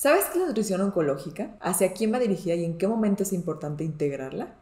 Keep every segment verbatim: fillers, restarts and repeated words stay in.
¿Sabes qué es la nutrición oncológica? ¿Hacia quién va dirigida y en qué momento es importante integrarla?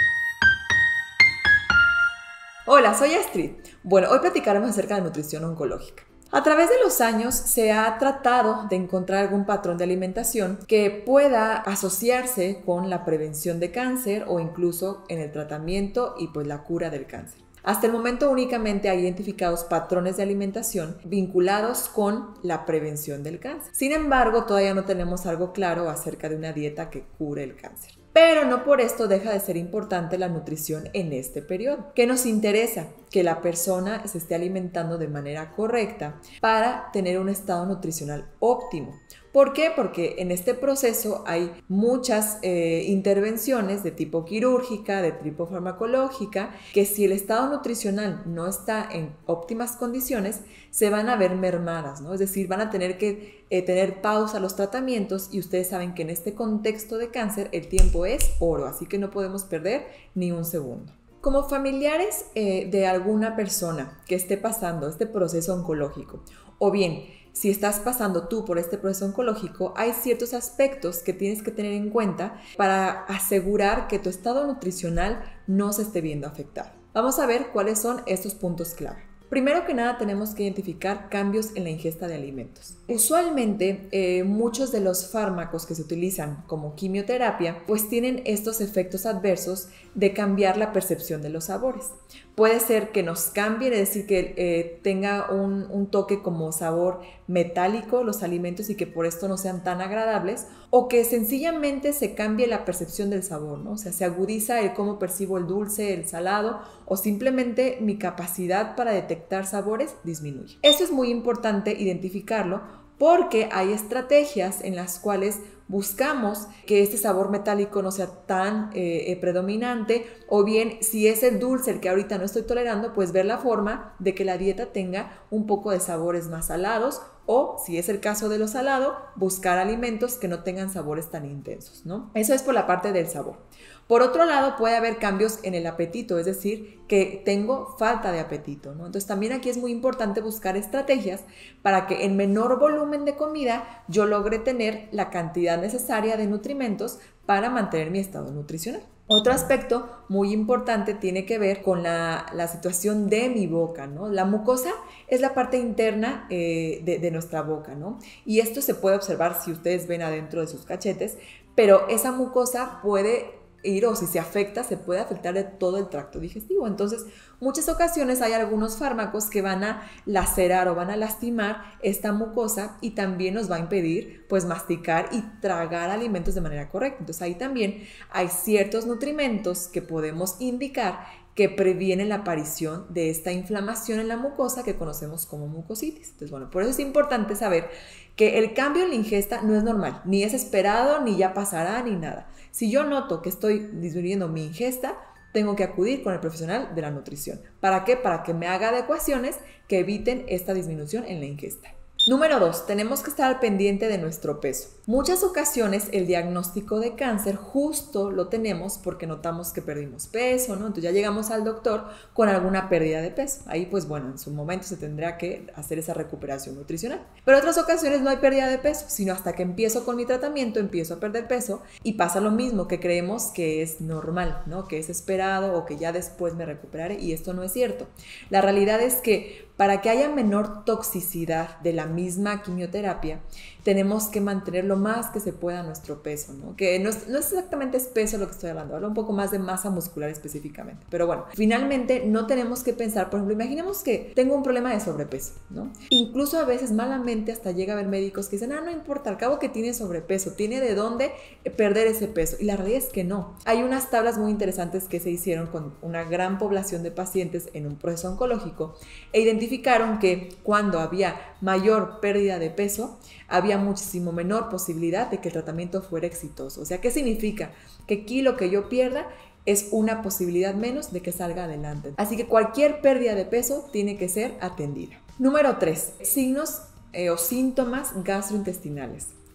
Hola, soy Astrid. Bueno, hoy platicaremos acerca de nutrición oncológica. A través de los años se ha tratado de encontrar algún patrón de alimentación que pueda asociarse con la prevención de cáncer o incluso en el tratamiento y pues la cura del cáncer. Hasta el momento únicamente hay identificados patrones de alimentación vinculados con la prevención del cáncer. Sin embargo, todavía no tenemos algo claro acerca de una dieta que cure el cáncer. Pero no por esto deja de ser importante la nutrición en este periodo. ¿Qué nos interesa? Que la persona se esté alimentando de manera correcta para tener un estado nutricional óptimo. ¿Por qué? Porque en este proceso hay muchas eh, intervenciones de tipo quirúrgica, de tipo farmacológica, que si el estado nutricional no está en óptimas condiciones, se van a ver mermadas, ¿no? Es decir, van a tener que eh, tener pausa los tratamientos y ustedes saben que en este contexto de cáncer el tiempo es oro, así que no podemos perder ni un segundo. Como familiares eh, de alguna persona que esté pasando este proceso oncológico, o bien si estás pasando tú por este proceso oncológico, hay ciertos aspectos que tienes que tener en cuenta para asegurar que tu estado nutricional no se esté viendo afectado. Vamos a ver cuáles son estos puntos clave. Primero que nada tenemos que identificar cambios en la ingesta de alimentos. Usualmente eh, muchos de los fármacos que se utilizan como quimioterapia pues tienen estos efectos adversos de cambiar la percepción de los sabores. Puede ser que nos cambie, es decir, que eh, tenga un, un toque como sabor metálico los alimentos y que por esto no sean tan agradables, o que sencillamente se cambie la percepción del sabor, ¿no? O sea, se agudiza el cómo percibo el dulce, el salado, o simplemente mi capacidad para detectar sabores disminuye. Esto es muy importante identificarlo porque hay estrategias en las cuales buscamos que este sabor metálico no sea tan eh, predominante, o bien si es el dulce el que ahorita no estoy tolerando, pues ver la forma de que la dieta tenga un poco de sabores más salados, o si es el caso de lo salado, buscar alimentos que no tengan sabores tan intensos, ¿no? Eso es por la parte del sabor. Por otro lado, puede haber cambios en el apetito, es decir, que tengo falta de apetito, ¿no? Entonces también aquí es muy importante buscar estrategias para que en menor volumen de comida yo logre tener la cantidad necesaria de nutrimentos para mantener mi estado nutricional. Otro aspecto muy importante tiene que ver con la, la situación de mi boca, ¿no? La mucosa es la parte interna eh, de, de nuestra boca, ¿no? Y esto se puede observar si ustedes ven adentro de sus cachetes, pero esa mucosa puede ir, o si se afecta, se puede afectar de todo el tracto digestivo. Entonces, muchas ocasiones hay algunos fármacos que van a lacerar o van a lastimar esta mucosa y también nos va a impedir, pues, masticar y tragar alimentos de manera correcta. Entonces, ahí también hay ciertos nutrimentos que podemos indicar que previenen la aparición de esta inflamación en la mucosa que conocemos como mucositis. Entonces, bueno, por eso es importante saber que el cambio en la ingesta no es normal, ni es esperado, ni ya pasará, ni nada. Si yo noto que estoy disminuyendo mi ingesta, tengo que acudir con el profesional de la nutrición. ¿Para qué? Para que me haga adecuaciones que eviten esta disminución en la ingesta. Número dos, tenemos que estar al pendiente de nuestro peso. Muchas ocasiones el diagnóstico de cáncer justo lo tenemos porque notamos que perdimos peso, ¿no? Entonces ya llegamos al doctor con alguna pérdida de peso. Ahí pues bueno, en su momento se tendrá que hacer esa recuperación nutricional. Pero en otras ocasiones no hay pérdida de peso, sino hasta que empiezo con mi tratamiento, empiezo a perder peso y pasa lo mismo, que creemos que es normal, ¿no? Que es esperado o que ya después me recuperaré, y esto no es cierto. La realidad es que para que haya menor toxicidad de la misma quimioterapia, tenemos que mantener lo más que se pueda nuestro peso, ¿no? Que no es, no es exactamente es peso lo que estoy hablando, hablo un poco más de masa muscular específicamente. Pero bueno, finalmente no tenemos que pensar, por ejemplo, imaginemos que tengo un problema de sobrepeso, ¿no? Incluso a veces malamente hasta llega a haber médicos que dicen, ah, no importa, al cabo que tiene sobrepeso, tiene de dónde perder ese peso. Y la realidad es que no. Hay unas tablas muy interesantes que se hicieron con una gran población de pacientes en un proceso oncológico e identificaron que cuando había mayor pérdida de peso, había muchísimo menor posibilidad de que el tratamiento fuera exitoso. O sea, ¿qué significa? Que kilo que yo pierda es una posibilidad menos de que salga adelante. Así que cualquier pérdida de peso tiene que ser atendida. Número tres, signos eh, o síntomas gastrointestinales.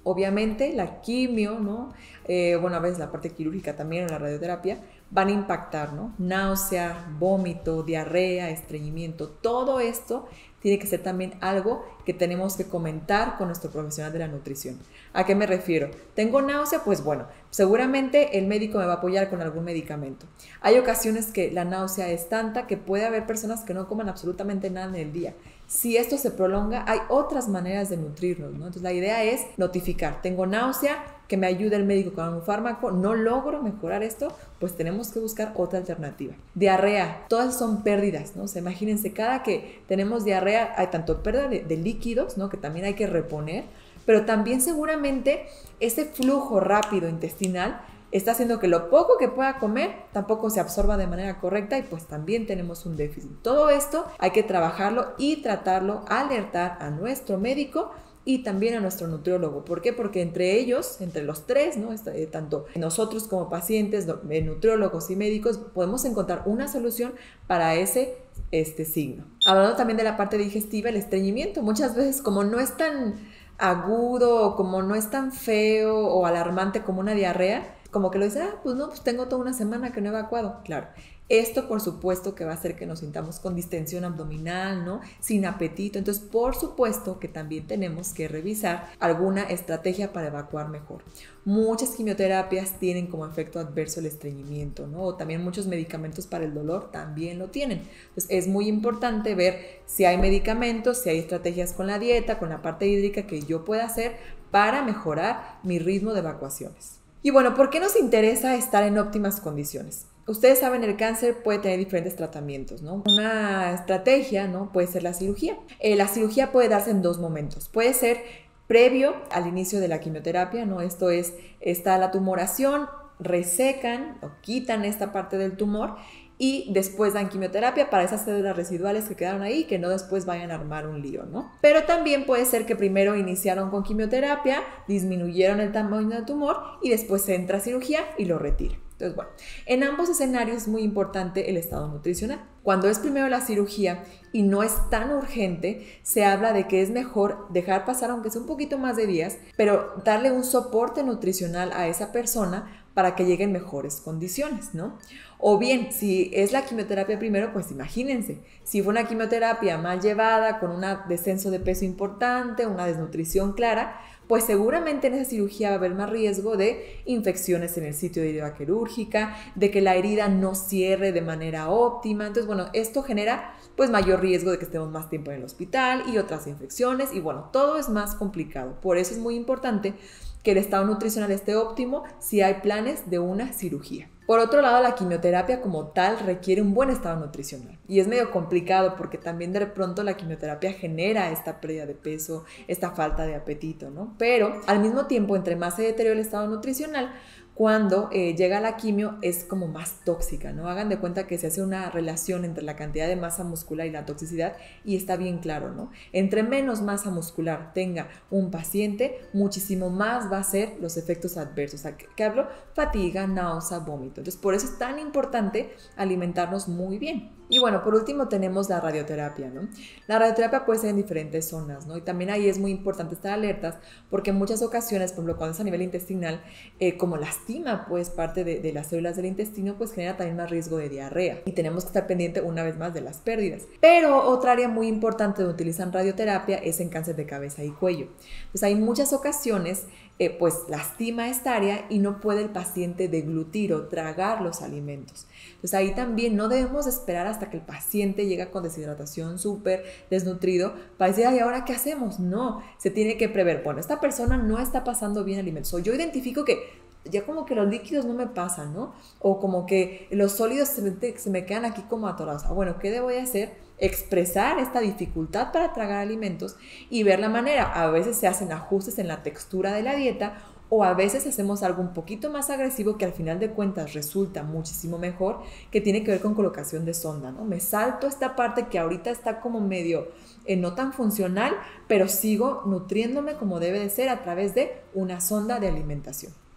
Obviamente la quimio, ¿no? Eh, bueno, a veces la parte quirúrgica también o la radioterapia van a impactar, ¿no? Náusea, vómito, diarrea, estreñimiento, todo esto tiene que ser también algo que tenemos que comentar con nuestro profesional de la nutrición. ¿A qué me refiero? ¿Tengo náusea? Pues bueno, seguramente el médico me va a apoyar con algún medicamento. Hay ocasiones que la náusea es tanta que puede haber personas que no coman absolutamente nada en el día. Si esto se prolonga, hay otras maneras de nutrirnos, ¿no? Entonces la idea es notificar, tengo náusea, que me ayude el médico con un fármaco, no logro mejorar esto, pues tenemos que buscar otra alternativa. Diarrea, todas son pérdidas, ¿no? O sea, imagínense, cada que tenemos diarrea hay tanto pérdida de, de líquidos, ¿no? Que también hay que reponer, pero también seguramente ese flujo rápido intestinal está haciendo que lo poco que pueda comer tampoco se absorba de manera correcta y pues también tenemos un déficit. Todo esto hay que trabajarlo y tratarlo, alertar a nuestro médico y también a nuestro nutriólogo. ¿Por qué? Porque entre ellos, entre los tres, ¿no? Tanto nosotros como pacientes, nutriólogos y médicos, podemos encontrar una solución para ese este signo. Hablando también de la parte digestiva, el estreñimiento. Muchas veces, como no es tan agudo, como no es tan feo o alarmante como una diarrea, como que lo dice, ah, pues no, pues tengo toda una semana que no he evacuado. Claro, esto por supuesto que va a hacer que nos sintamos con distensión abdominal, ¿no? Sin apetito. Entonces, por supuesto que también tenemos que revisar alguna estrategia para evacuar mejor. Muchas quimioterapias tienen como efecto adverso el estreñimiento, ¿no? O también muchos medicamentos para el dolor también lo tienen. Entonces, es muy importante ver si hay medicamentos, si hay estrategias con la dieta, con la parte hídrica que yo pueda hacer para mejorar mi ritmo de evacuaciones. Y bueno, ¿por qué nos interesa estar en óptimas condiciones? Ustedes saben, el cáncer puede tener diferentes tratamientos, ¿no? Una estrategia, ¿no? Puede ser la cirugía. Eh, la cirugía puede darse en dos momentos. Puede ser previo al inicio de la quimioterapia, ¿no? Esto es, está la tumoración, resecan o quitan esta parte del tumor y después dan quimioterapia para esas células residuales que quedaron ahí, que no después vayan a armar un lío, ¿no? Pero también puede ser que primero iniciaron con quimioterapia, disminuyeron el tamaño del tumor y después se entra a cirugía y lo retira. Entonces, bueno, en ambos escenarios es muy importante el estado nutricional. Cuando es primero la cirugía y no es tan urgente, se habla de que es mejor dejar pasar, aunque sea un poquito más de días, pero darle un soporte nutricional a esa persona para que llegue en mejores condiciones, ¿no? O bien, si es la quimioterapia primero, pues imagínense, si fue una quimioterapia mal llevada, con un descenso de peso importante, una desnutrición clara, pues seguramente en esa cirugía va a haber más riesgo de infecciones en el sitio de herida quirúrgica, de que la herida no cierre de manera óptima. Entonces, bueno, esto genera pues mayor riesgo de que estemos más tiempo en el hospital y otras infecciones y bueno, todo es más complicado. Por eso es muy importante que el estado nutricional esté óptimo si hay planes de una cirugía. Por otro lado, la quimioterapia como tal requiere un buen estado nutricional y es medio complicado porque también de pronto la quimioterapia genera esta pérdida de peso, esta falta de apetito, ¿no? Pero al mismo tiempo, entre más se deteriora el estado nutricional, cuando eh, llega la quimio es como más tóxica, ¿no? Hagan de cuenta que se hace una relación entre la cantidad de masa muscular y la toxicidad y está bien claro, ¿no? Entre menos masa muscular tenga un paciente, muchísimo más va a ser los efectos adversos. ¿A qué hablo? Fatiga, náusea, vómito. Entonces, por eso es tan importante alimentarnos muy bien. Y bueno, por último tenemos la radioterapia, ¿no? La radioterapia puede ser en diferentes zonas, ¿no? Y también ahí es muy importante estar alertas porque en muchas ocasiones, por ejemplo, cuando es a nivel intestinal, eh, como lastima pues parte de, de las células del intestino, pues genera también más riesgo de diarrea. Y tenemos que estar pendiente una vez más de las pérdidas. Pero otra área muy importante donde utilizan radioterapia es en cáncer de cabeza y cuello. Pues hay muchas ocasiones Eh, pues lastima esta área y no puede el paciente deglutir o tragar los alimentos. Entonces ahí también no debemos esperar hasta que el paciente llega con deshidratación súper desnutrido para decir, ay, ¿ahora qué hacemos? No, se tiene que prever, bueno, esta persona no está pasando bien alimentos. O yo identifico que ya como que los líquidos no me pasan, ¿no? O como que los sólidos se me, se me quedan aquí como atorados. Ah, bueno, ¿qué debo de hacer? Expresar esta dificultad para tragar alimentos y ver la manera. A veces se hacen ajustes en la textura de la dieta o a veces hacemos algo un poquito más agresivo que al final de cuentas resulta muchísimo mejor, que tiene que ver con colocación de sonda, ¿no? Me salto esta parte que ahorita está como medio eh, no tan funcional, pero sigo nutriéndome como debe de ser a través de una sonda de alimentación.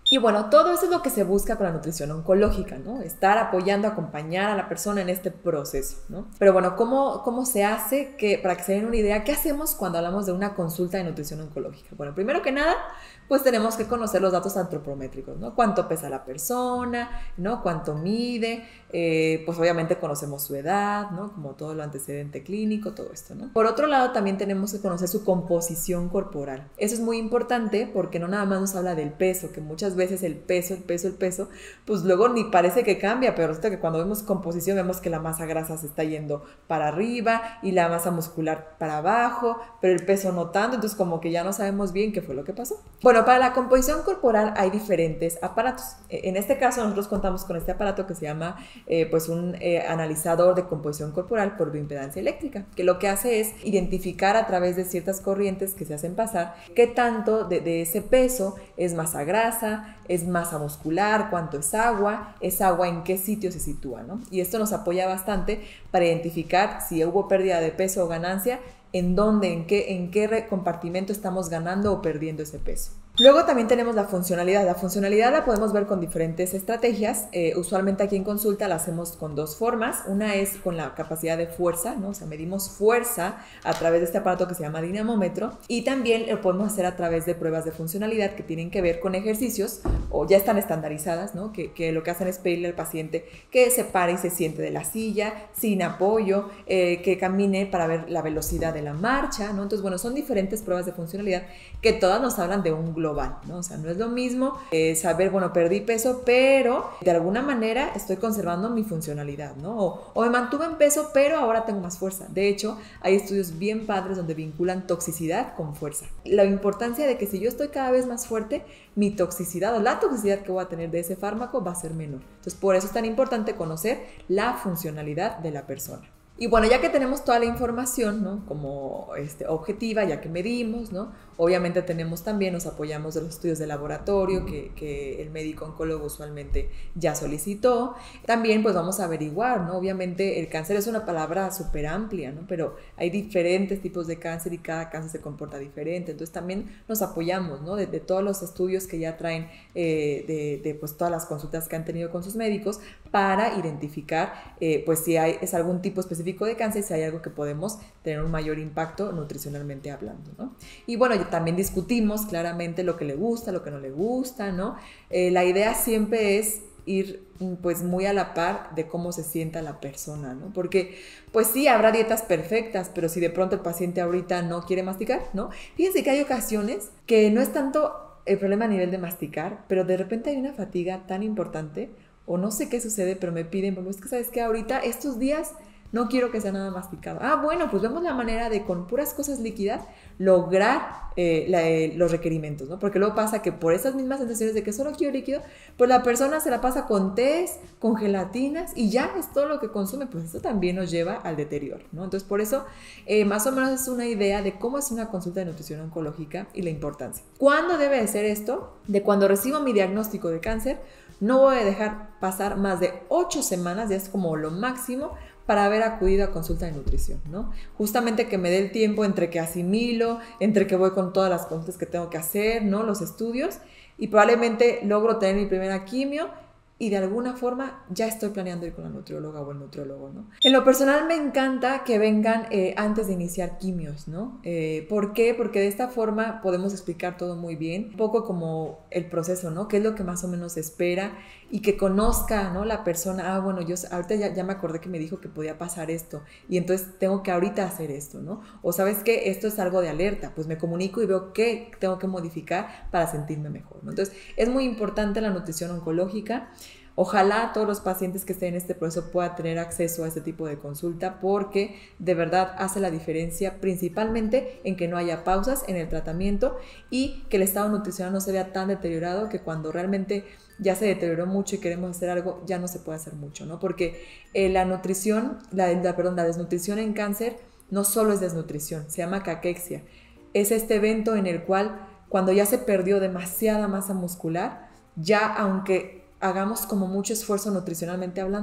Y bueno, todo eso es lo que se busca con la nutrición oncológica, ¿no? Estar apoyando, acompañar a la persona en este proceso, ¿no? Pero bueno, ¿cómo, cómo se hace? Que, para que se den una idea, ¿qué hacemos cuando hablamos de una consulta de nutrición oncológica? Bueno, primero que nada, pues tenemos que conocer los datos antropométricos, ¿no? Cuánto pesa la persona, ¿no? Cuánto mide, eh, pues obviamente conocemos su edad, ¿no? Como todo lo antecedente clínico, todo esto, ¿no? Por otro lado, también tenemos que conocer su composición corporal. Eso es muy importante porque no nada más nos habla del peso, que muchas veces el peso, el peso, el peso, pues luego ni parece que cambia, pero resulta que cuando vemos composición vemos que la masa grasa se está yendo para arriba y la masa muscular para abajo, pero el peso no tanto, entonces como que ya no sabemos bien qué fue lo que pasó. Bueno, para la composición corporal hay diferentes aparatos. En este caso nosotros contamos con este aparato que se llama eh, pues un eh, analizador de composición corporal por bioimpedancia eléctrica, que lo que hace es identificar a través de ciertas corrientes que se hacen pasar qué tanto de, de ese peso es masa grasa, es masa muscular, cuánto es agua, es agua en qué sitio se sitúa, ¿no? Y esto nos apoya bastante para identificar si hubo pérdida de peso o ganancia, en dónde, en qué, en qué compartimento estamos ganando o perdiendo ese peso. Luego también tenemos la funcionalidad. La funcionalidad la podemos ver con diferentes estrategias. Eh, usualmente aquí en consulta la hacemos con dos formas. Una es con la capacidad de fuerza, ¿no? O sea, medimos fuerza a través de este aparato que se llama dinamómetro, y también lo podemos hacer a través de pruebas de funcionalidad que tienen que ver con ejercicios o ya están estandarizadas, ¿no? Que, que lo que hacen es pedirle al paciente que se pare y se siente de la silla sin apoyo, eh, que camine para ver la velocidad de la marcha, ¿no? Entonces, bueno, son diferentes pruebas de funcionalidad que todas nos hablan de un global, ¿no? O sea, no es lo mismo eh, saber, bueno, perdí peso, pero de alguna manera estoy conservando mi funcionalidad, ¿no? O, o me mantuve en peso, pero ahora tengo más fuerza. De hecho, hay estudios bien padres donde vinculan toxicidad con fuerza. La importancia de que si yo estoy cada vez más fuerte, mi toxicidad o la toxicidad que voy a tener de ese fármaco va a ser menor. Entonces, por eso es tan importante conocer la funcionalidad de la persona. Y bueno, ya que tenemos toda la información, ¿no? Como este, objetiva, ya que medimos, ¿no? Obviamente tenemos también, nos apoyamos de los estudios de laboratorio que, que el médico oncólogo usualmente ya solicitó. También pues vamos a averiguar, ¿no? Obviamente el cáncer es una palabra súper amplia, ¿no? Pero hay diferentes tipos de cáncer y cada cáncer se comporta diferente. Entonces también nos apoyamos, ¿no? De, de todos los estudios que ya traen, eh, de, de pues todas las consultas que han tenido con sus médicos para identificar eh, pues si hay, es algún tipo específico de cáncer, si hay algo que podemos tener un mayor impacto nutricionalmente hablando, ¿no? Y bueno, también discutimos claramente lo que le gusta, lo que no le gusta, ¿no? Eh, la idea siempre es ir pues muy a la par de cómo se sienta la persona, ¿no? Porque pues sí, habrá dietas perfectas, pero si de pronto el paciente ahorita no quiere masticar, ¿no? Fíjense que hay ocasiones que no es tanto el problema a nivel de masticar, pero de repente hay una fatiga tan importante, o no sé qué sucede, pero me piden, bueno, es que sabes que ahorita estos días no quiero que sea nada masticado. Ah, bueno, pues vemos la manera de con puras cosas líquidas lograr eh, la, eh, los requerimientos, ¿no? Porque luego pasa que por esas mismas sensaciones de que solo quiero líquido, pues la persona se la pasa con tés, con gelatinas y ya es todo lo que consume, pues eso también nos lleva al deterioro, ¿no? Entonces por eso eh, más o menos es una idea de cómo es una consulta de nutrición oncológica y la importancia. ¿Cuándo debe de ser esto? De cuando recibo mi diagnóstico de cáncer, no voy a dejar pasar más de ocho semanas, ya es como lo máximo, para haber acudido a consulta de nutrición, ¿no? Justamente que me dé el tiempo entre que asimilo, entre que voy con todas las consultas que tengo que hacer, ¿no? Los estudios, y probablemente logro tener mi primera quimio y de alguna forma ya estoy planeando ir con la nutrióloga o el nutriólogo, ¿no? En lo personal me encanta que vengan eh, antes de iniciar quimios, ¿no? Eh, ¿Por qué? Porque de esta forma podemos explicar todo muy bien, un poco como el proceso, ¿no? ¿Qué es lo que más o menos se espera? Y que conozca, ¿no? La persona, ah, bueno, yo ahorita ya, ya me acordé que me dijo que podía pasar esto y entonces tengo que ahorita hacer esto, ¿no? O ¿sabes qué? Esto es algo de alerta, pues me comunico y veo qué tengo que modificar para sentirme mejor, ¿no? Entonces es muy importante la nutrición oncológica. Ojalá todos los pacientes que estén en este proceso puedan tener acceso a este tipo de consulta porque de verdad hace la diferencia principalmente en que no haya pausas en el tratamiento y que el estado nutricional no se vea tan deteriorado que cuando realmente ya se deterioró mucho y queremos hacer algo, ya no se puede hacer mucho, ¿no? Porque eh, la nutrición, la, la, perdón, la desnutrición en cáncer no solo es desnutrición, se llama caquexia. Es este evento en el cual cuando ya se perdió demasiada masa muscular, ya aunque hagamos como mucho esfuerzo nutricionalmente hablando,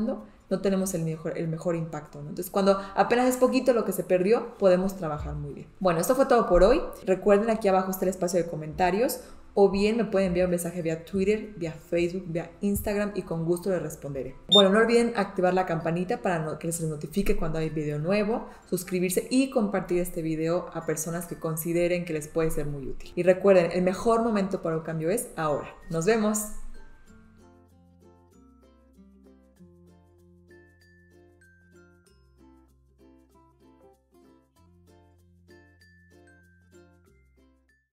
no tenemos el mejor, el mejor impacto, ¿no? Entonces, cuando apenas es poquito lo que se perdió, podemos trabajar muy bien. Bueno, esto fue todo por hoy. Recuerden, aquí abajo está el espacio de comentarios, o bien me pueden enviar un mensaje vía Twitter, vía Facebook, vía Instagram y con gusto les responderé. Bueno, no olviden activar la campanita para que les notifique cuando hay video nuevo, suscribirse y compartir este video a personas que consideren que les puede ser muy útil. Y recuerden, el mejor momento para un cambio es ahora. ¡Nos vemos!